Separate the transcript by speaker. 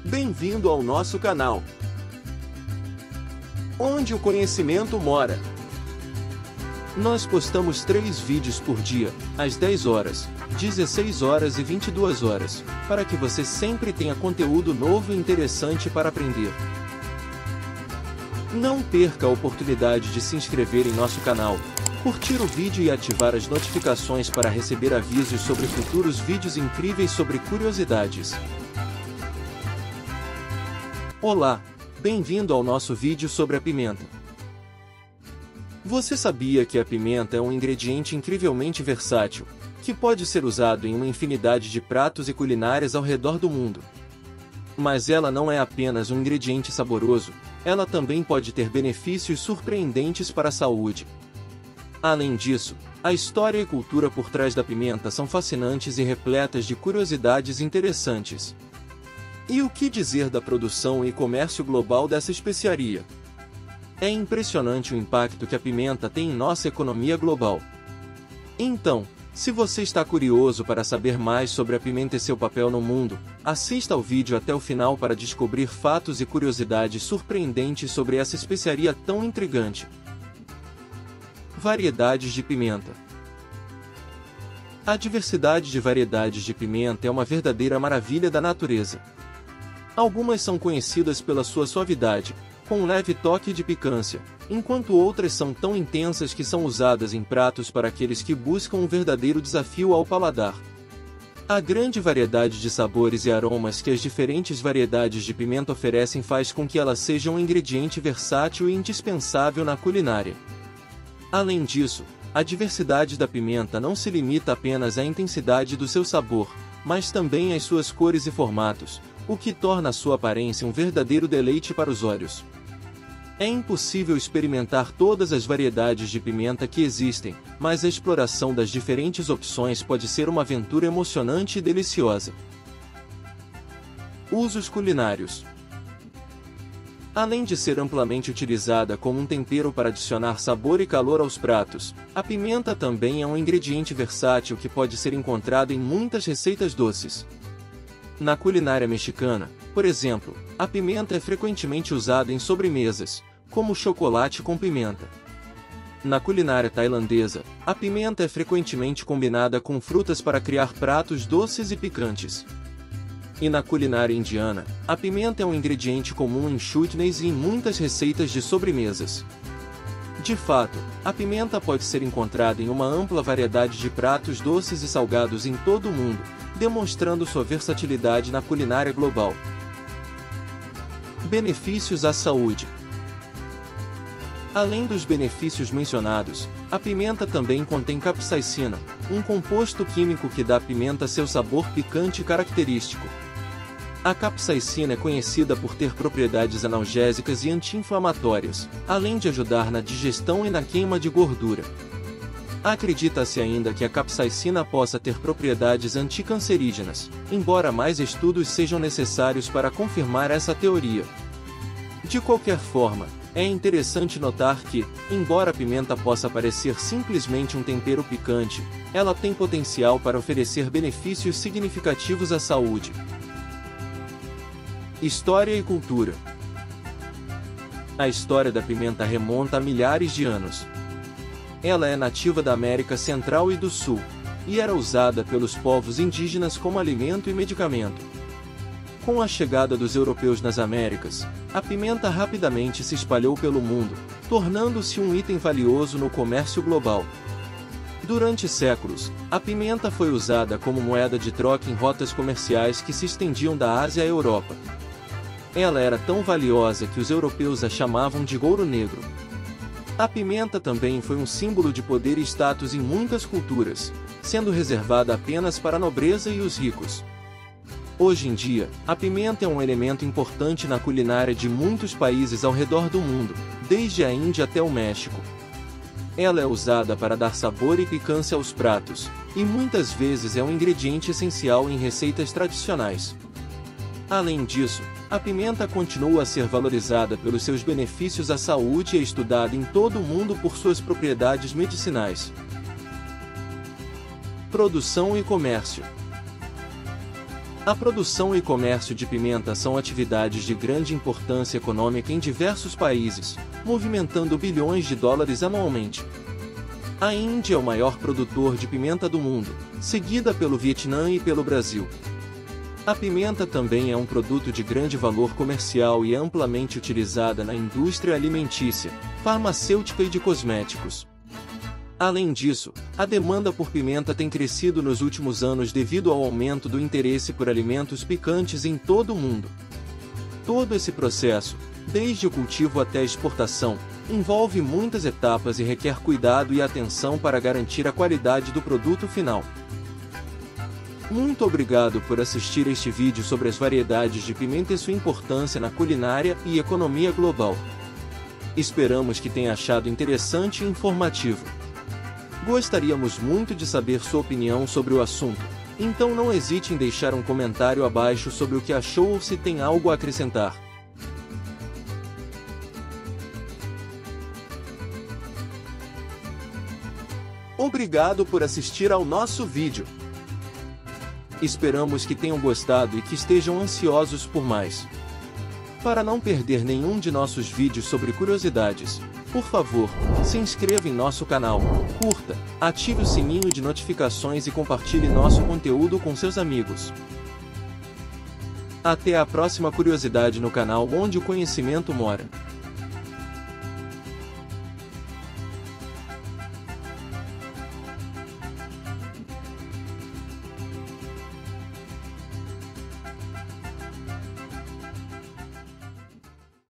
Speaker 1: Bem-vindo ao nosso canal, onde o conhecimento mora. Nós postamos 3 vídeos por dia, às 10 horas, 16 horas e 22 horas, para que você sempre tenha conteúdo novo e interessante para aprender. Não perca a oportunidade de se inscrever em nosso canal, curtir o vídeo e ativar as notificações para receber avisos sobre futuros vídeos incríveis sobre curiosidades. Olá, bem-vindo ao nosso vídeo sobre a pimenta. Você sabia que a pimenta é um ingrediente incrivelmente versátil, que pode ser usado em uma infinidade de pratos e culinárias ao redor do mundo? Mas ela não é apenas um ingrediente saboroso, ela também pode ter benefícios surpreendentes para a saúde. Além disso, a história e cultura por trás da pimenta são fascinantes e repletas de curiosidades interessantes. E o que dizer da produção e comércio global dessa especiaria? É impressionante o impacto que a pimenta tem em nossa economia global. Então, se você está curioso para saber mais sobre a pimenta e seu papel no mundo, assista ao vídeo até o final para descobrir fatos e curiosidades surpreendentes sobre essa especiaria tão intrigante. Variedades de pimenta. A diversidade de variedades de pimenta é uma verdadeira maravilha da natureza. Algumas são conhecidas pela sua suavidade, com um leve toque de picância, enquanto outras são tão intensas que são usadas em pratos para aqueles que buscam um verdadeiro desafio ao paladar. A grande variedade de sabores e aromas que as diferentes variedades de pimenta oferecem faz com que ela seja um ingrediente versátil e indispensável na culinária. Além disso, a diversidade da pimenta não se limita apenas à intensidade do seu sabor, mas também às suas cores e formatos, o que torna a sua aparência um verdadeiro deleite para os olhos. É impossível experimentar todas as variedades de pimenta que existem, mas a exploração das diferentes opções pode ser uma aventura emocionante e deliciosa. Usos culinários. Além de ser amplamente utilizada como um tempero para adicionar sabor e calor aos pratos, a pimenta também é um ingrediente versátil que pode ser encontrado em muitas receitas doces. Na culinária mexicana, por exemplo, a pimenta é frequentemente usada em sobremesas, como chocolate com pimenta. Na culinária tailandesa, a pimenta é frequentemente combinada com frutas para criar pratos doces e picantes. E na culinária indiana, a pimenta é um ingrediente comum em chutneys e em muitas receitas de sobremesas. De fato, a pimenta pode ser encontrada em uma ampla variedade de pratos doces e salgados em todo o mundo, demonstrando sua versatilidade na culinária global. Benefícios à saúde. Além dos benefícios mencionados, a pimenta também contém capsaicina, um composto químico que dá à pimenta seu sabor picante característico. A capsaicina é conhecida por ter propriedades analgésicas e anti-inflamatórias, além de ajudar na digestão e na queima de gordura. Acredita-se ainda que a capsaicina possa ter propriedades anticancerígenas, embora mais estudos sejam necessários para confirmar essa teoria. De qualquer forma, é interessante notar que, embora a pimenta possa parecer simplesmente um tempero picante, ela tem potencial para oferecer benefícios significativos à saúde. História e cultura. A história da pimenta remonta a milhares de anos. Ela é nativa da América Central e do Sul, e era usada pelos povos indígenas como alimento e medicamento. Com a chegada dos europeus nas Américas, a pimenta rapidamente se espalhou pelo mundo, tornando-se um item valioso no comércio global. Durante séculos, a pimenta foi usada como moeda de troca em rotas comerciais que se estendiam da Ásia à Europa. Ela era tão valiosa que os europeus a chamavam de ouro negro. A pimenta também foi um símbolo de poder e status em muitas culturas, sendo reservada apenas para a nobreza e os ricos. Hoje em dia, a pimenta é um elemento importante na culinária de muitos países ao redor do mundo, desde a Índia até o México. Ela é usada para dar sabor e picância aos pratos, e muitas vezes é um ingrediente essencial em receitas tradicionais. Além disso, a pimenta continua a ser valorizada pelos seus benefícios à saúde e é estudada em todo o mundo por suas propriedades medicinais. Produção e comércio. A produção e comércio de pimenta são atividades de grande importância econômica em diversos países, movimentando bilhões de dólares anualmente. A Índia é o maior produtor de pimenta do mundo, seguida pelo Vietnã e pelo Brasil. A pimenta também é um produto de grande valor comercial e amplamente utilizada na indústria alimentícia, farmacêutica e de cosméticos. Além disso, a demanda por pimenta tem crescido nos últimos anos devido ao aumento do interesse por alimentos picantes em todo o mundo. Todo esse processo, desde o cultivo até a exportação, envolve muitas etapas e requer cuidado e atenção para garantir a qualidade do produto final. Muito obrigado por assistir este vídeo sobre as variedades de pimenta e sua importância na culinária e economia global. Esperamos que tenha achado interessante e informativo. Gostaríamos muito de saber sua opinião sobre o assunto, então não hesite em deixar um comentário abaixo sobre o que achou ou se tem algo a acrescentar. Obrigado por assistir ao nosso vídeo. Esperamos que tenham gostado e que estejam ansiosos por mais. Para não perder nenhum de nossos vídeos sobre curiosidades, por favor, se inscreva em nosso canal, curta, ative o sininho de notificações e compartilhe nosso conteúdo com seus amigos. Até a próxima curiosidade no canal onde o conhecimento mora.